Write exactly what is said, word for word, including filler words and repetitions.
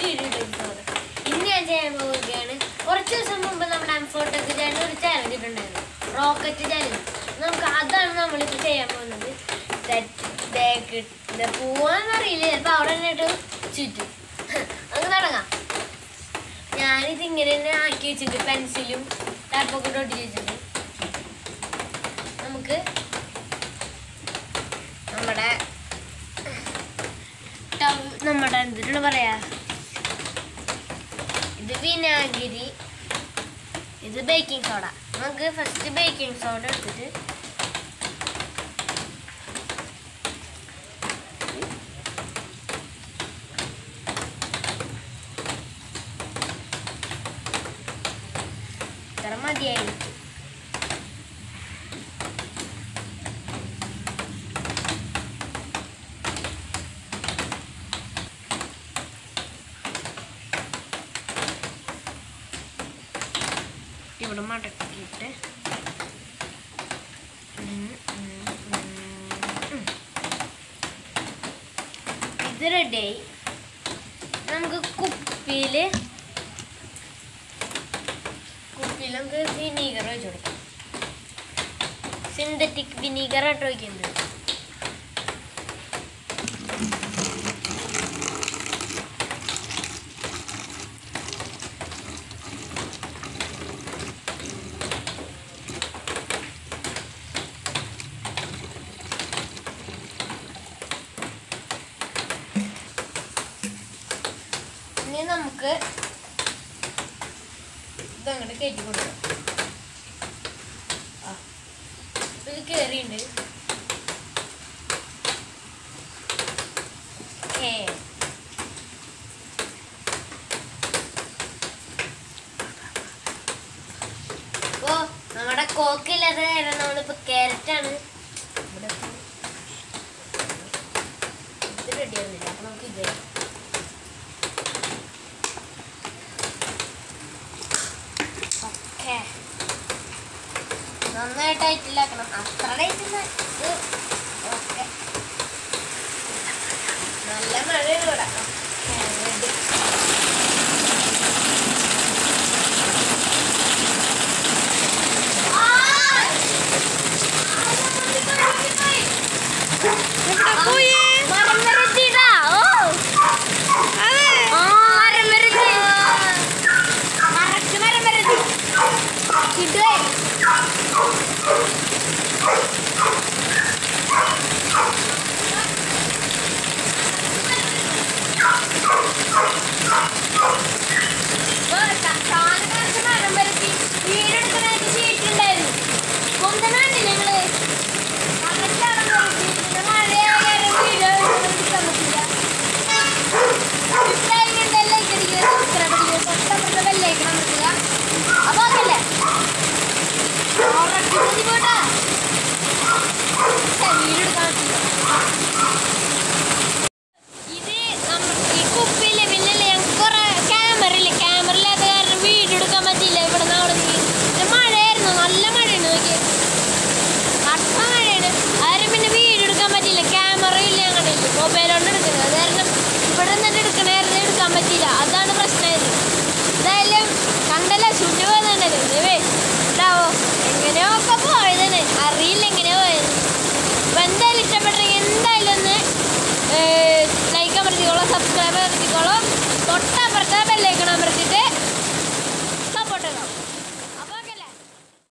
Video എടുക്കുന്നത്. ഇന്ന് ഞാൻ ചെയ്യാൻ പോവുകയാണ്. കുറച്ച് ദിവസം മുമ്പ് നമ്മുടെ എംഫോർട്ടൊക്കെ ചാനൽ ഒരു ചാലഞ്ച് ഇട്ടുണ്ടായിരുന്നു, റോക്കറ്റ് ചാലഞ്ച്. നമുക്ക് അതാണ് നമ്മളിപ്പോൾ ചെയ്യാൻ പോകുന്നത്. പോവാന്നറിയില്ല, ചിലപ്പോൾ അവിടെ തന്നെയായിട്ട് ചുറ്റും. നമുക്ക് തുടങ്ങാം. ഞാനിത് ഇങ്ങനെ തന്നെ ആക്കി വെച്ചിട്ടുണ്ട്, പെൻസിലും ടാപ്പൊക്കെ ഒട്ടി വെച്ചിട്ടുണ്ട്. നമുക്ക് നമ്മുടെ നമ്മുടെ എന്തിനാണ് പറയാ, ഇത് വിനാഗിരി, ഇത് ബേക്കിംഗ് സോഡ. നമുക്ക് ഫസ്റ്റ് ബേക്കിംഗ് സോഡ എടുത്തിട്ട് ഇത്ര മതിയായിരിക്കും. ഇവിടെ മടക്കിയിട്ട് ഇത് റെഡിയായി. നമുക്ക് കുപ്പിയിൽ കുപ്പിയിൽ നമുക്ക് വിനീഗർ ഒഴിച്ചു കൊടുക്കാം. സിന്തറ്റിക് വിനീഗർ ആയിട്ട് ഒഴിക്കുന്നത്. ഇനി നമുക്ക് ഇതങ്ങോട്ട് കയറ്റി കൊടുക്കാം. ആ ഇത് കയറിയുണ്ട്. ഏ അപ്പോ നമ്മുടെ കോക്കില്ലാത്ത നേരം നമ്മളിപ്പോ ക്യാരറ്റാണ് ഇത് റെഡി ആവുന്നില്ല. അപ്പൊ നമുക്ക് ഇത് നന്നായിട്ട് ടൈറ്റിലാക്കണം. അത്ര ടൈറ്റില്ല. ഓക്കെ, നല്ല മഴയാണ് ഇവിടെ. അതാണ് പ്രശ്നം. എന്തായാലും കണ്ടല്ല ശൂന്യ പോയതാണ്. ഉണ്ടാവോ എങ്ങനെയോ ഒക്കെ പോയതാണ്, അറിയില്ല എങ്ങനെയോ പോയത്. അപ്പൊ എന്തായാലും ഇഷ്ടപ്പെട്ടെങ്കിൽ എന്തായാലും ഒന്ന് ലൈക്ക് അമർത്തിക്കോളൂ, സബ്സ്ക്രൈബ് അമർത്തിക്കോളൂ. തൊട്ട